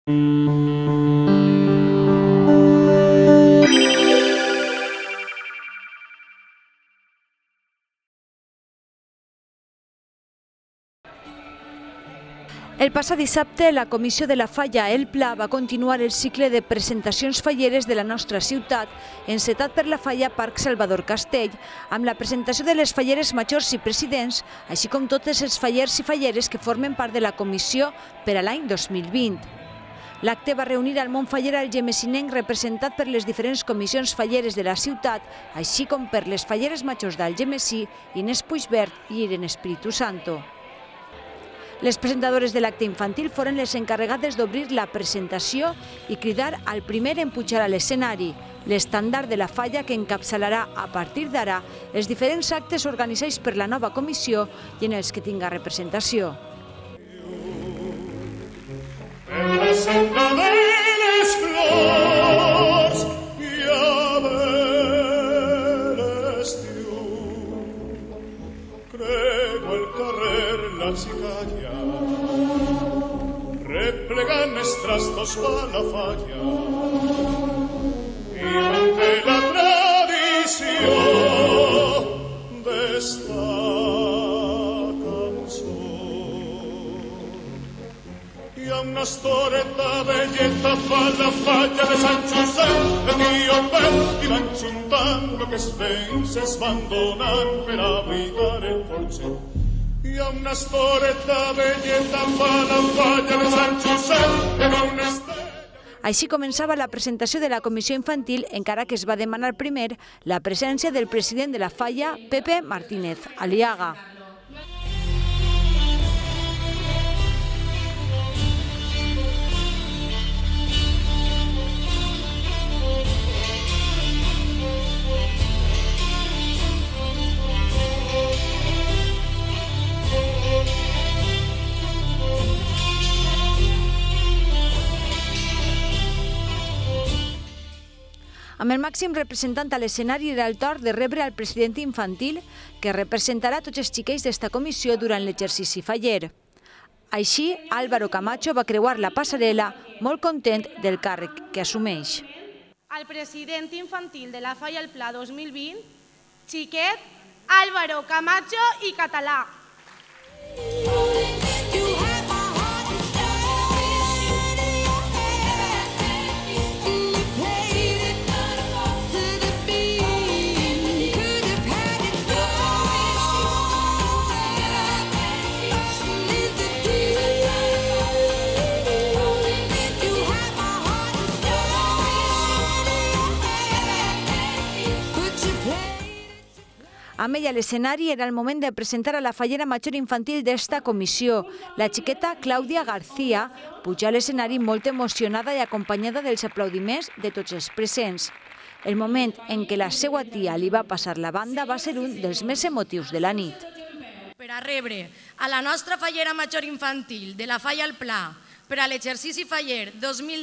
El passat dissabte, la Comissió de la Falla El Pla va continuar el cicle de presentacions falleres de la nostra ciutat, encetat per la Falla Parc Salvador Castell, amb la presentació de les falleres majors i presidents, així com totes els fallers i falleres que formen part de la comissió per a l'any 2020. L'acte va reunir al món faller algemesinenc representat per les diferents comissions falleres de la ciutat, així com per les falleres majors d'Algemesí, Inés Puigvert i Irene Espíritu Santo. Les presentadores de l'acte infantil foren les encarregades d'obrir la presentació i cridar al primer en pujar a l'escenari, l'estàndard de la Falla que encapçalarà a partir d'ara els diferents actes organitzats per la nova comissió i en els que tinga representació. Replegan nuestras dos a la falla y manté la tradición de esta canción. Y a una storeta belleza fa la falla de San José, el tío Pep, y van juntando que es vences van donant per abrigar el porche. I a una storeta belleza fa la falla de Sant Josep en una estrella. Així començava la presentació de la comissió infantil, encara que es va demanar primer la presència del president de la Falla, Pepe Martínez Aliaga. Amb el màxim representant a l'escenari era el torn de rebre al president infantil, que representarà tots els xiquets d'esta comissió durant l'exercici faller. Així, Álvaro Camacho va creuar la passarel·la molt content del càrrec que assumeix. Al president infantil de la Falla El Pla 2020, xiquet Álvaro Camacho i català. Amb ell a l'escenari era el moment de presentar a la fallera major infantil d'esta comissió. La xiqueta Clàudia García puja a l'escenari molt emocionada i acompanyada dels aplaudiments de tots els presents. El moment en què la seva tia li va passar la banda va ser un dels més emotius de la nit. Per a rebre a la nostra fallera major infantil de la Falla El Pla per a l'exercici faller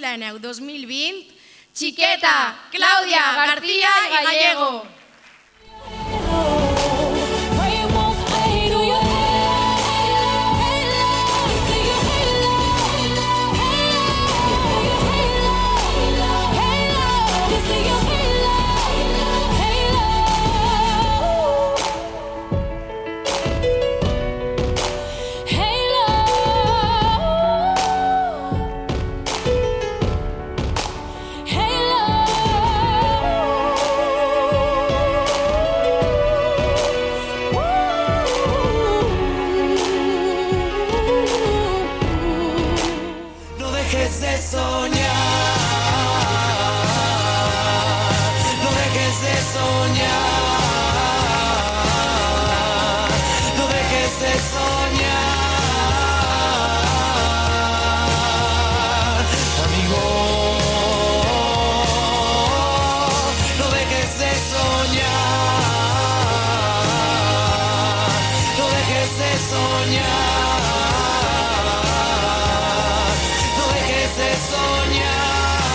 2019-2020, xiqueta Clàudia García i Gallego. Soñar.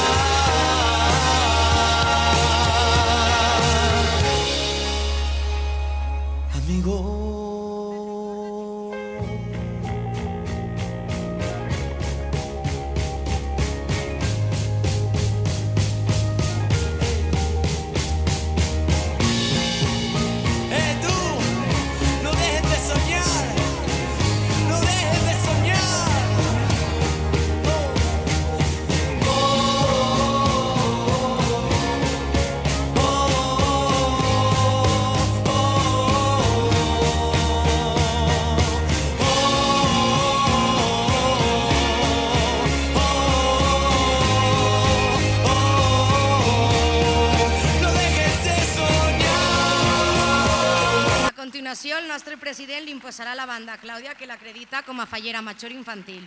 continuació, el nostre president li imposarà la banda a Clàudia, que l'acredita com a fallera major infantil.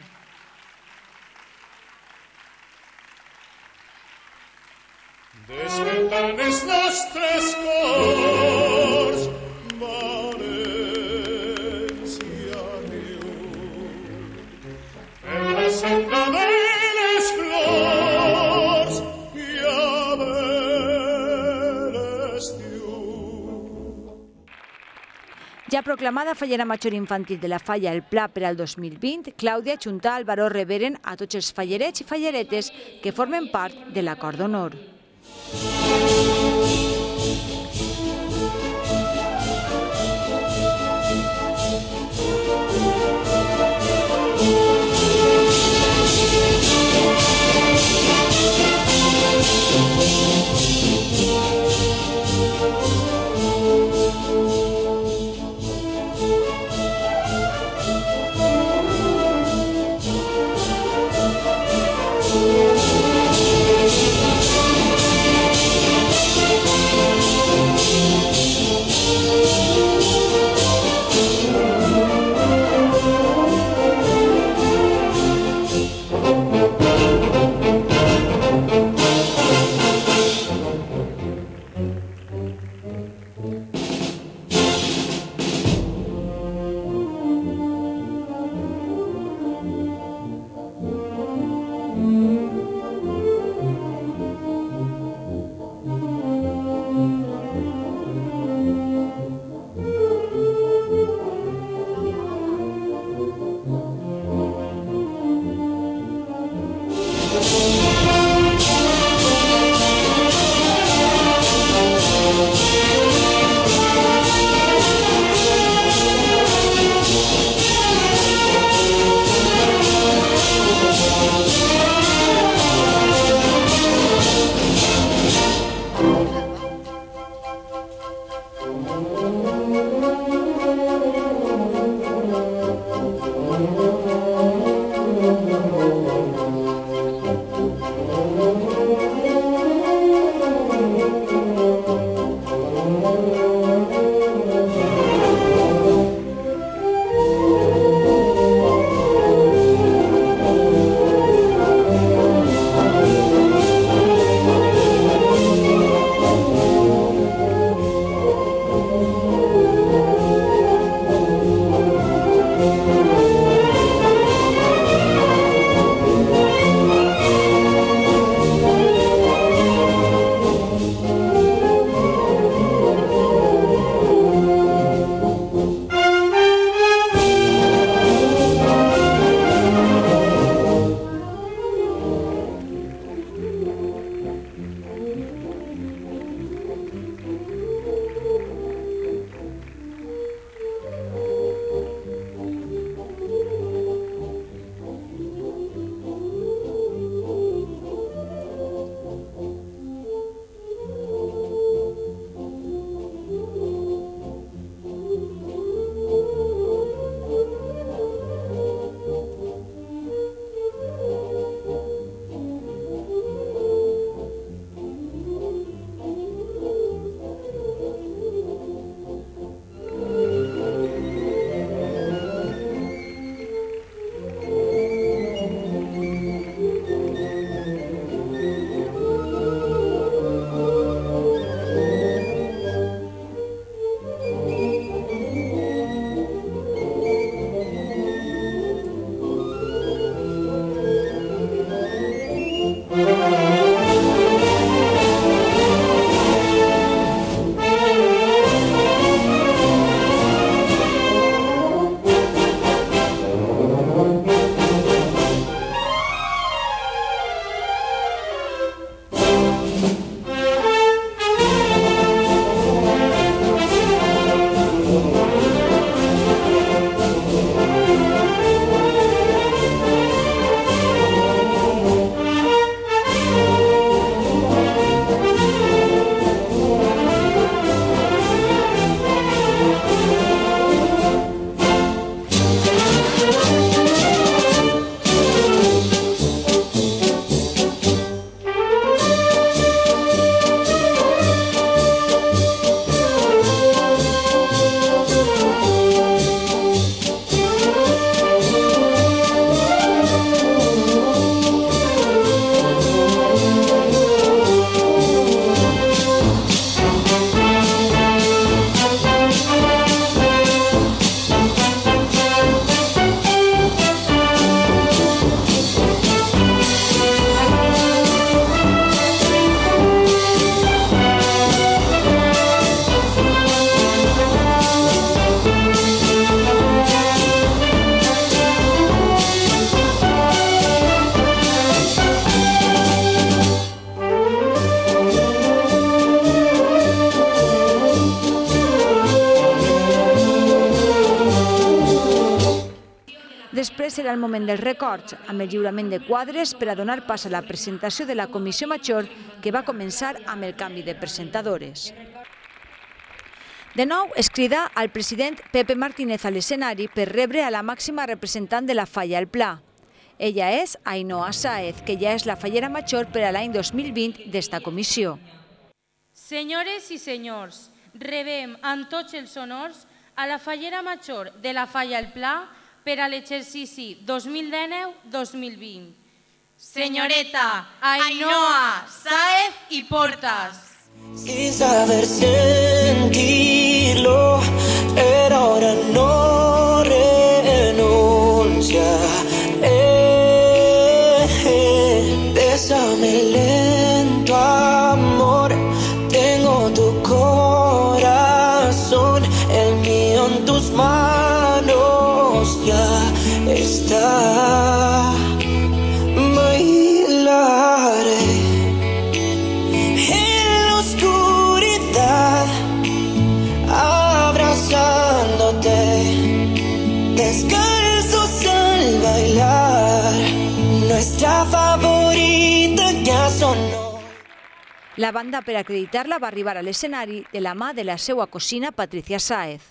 Despertant els nostres cors, València meu, per la senda de les flors i a l'estiu. Ja proclamada fallera major infantil de la Falla El Pla per al 2020, Clàudia junta al baró reverent a tots els fallerets i falleretes que formen part de l'acord d'honor. serà el moment dels records, amb el lliurament de quadres per a donar pas a la presentació de la Comissió Major, que va començar amb el canvi de presentadores. De nou es crida al president Pepe Martínez a l'escenari per rebre a la màxima representant de la Falla El Pla. Ella és Ainhoa Sáez, que ja és la fallera major per a l'any 2020 d'esta comissió. Senyores i senyors, rebem amb tots els honors a la fallera major de la Falla El Pla per a l'exercici 2019-2020. Senyoreta Ainhoa Sáez i Portas. Sin saber sentirlo, pero ahora no renuncia. Bésame lento, amor. Tengo tu corazón, el mío en tus manos ya está. Bailaré abrazándote, descalzos al bailar, nuestra favorita ya sonó. La banda per acreditar-la va arribar a l'escenari de la mà de la seva cosina Patricia Sáez.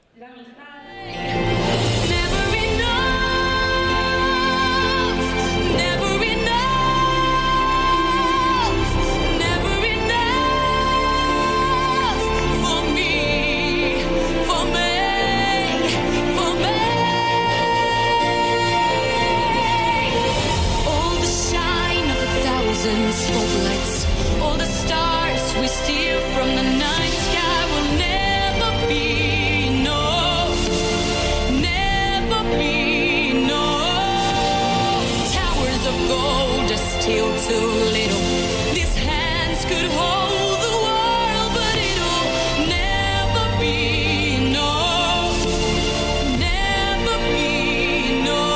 Spotlights, all the stars we steal from the night sky will never be enough, never be enough. Towers of gold are still too little. These hands could hold the world, but it'll never be enough, never be enough.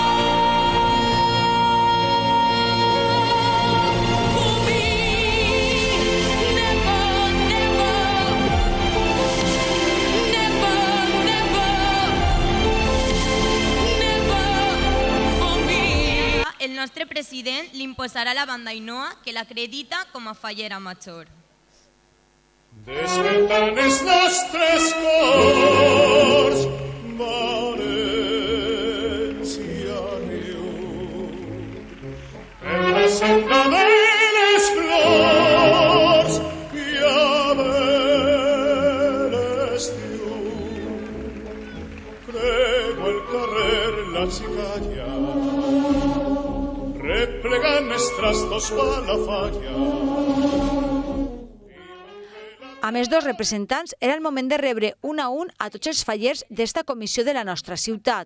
El nostre president li imposarà la banda Ainhoa, que l'acredita com a fallera major. Despertant els nostres cors, València riu, per la senda de les flors i a l'estiu. Crego el carrer La Xicalla, replegant els trastos a la falla. A més dos representants, era el moment de rebre un a un a tots els fallers d'esta comissió de la nostra ciutat.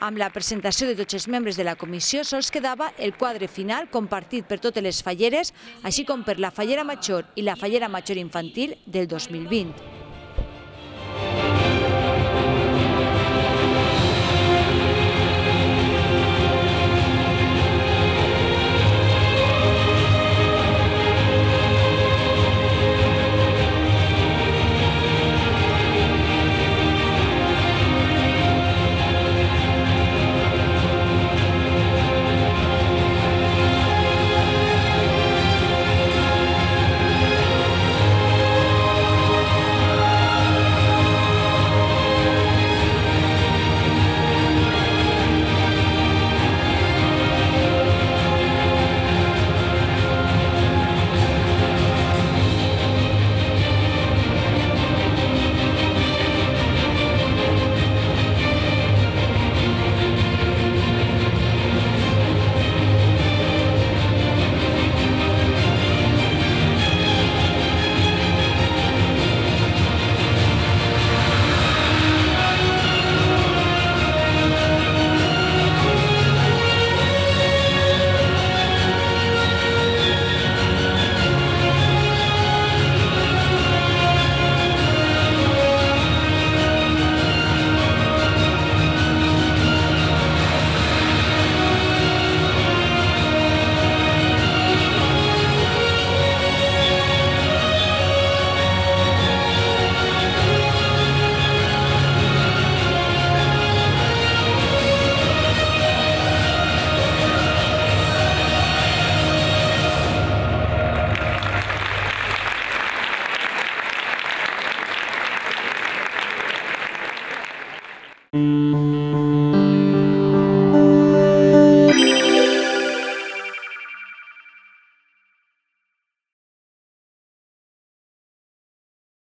Amb la presentació de tots els membres de la comissió sols quedava el quadre final compartit per totes les falleres, així com per la Fallera Major i la Fallera Major Infantil del 2020.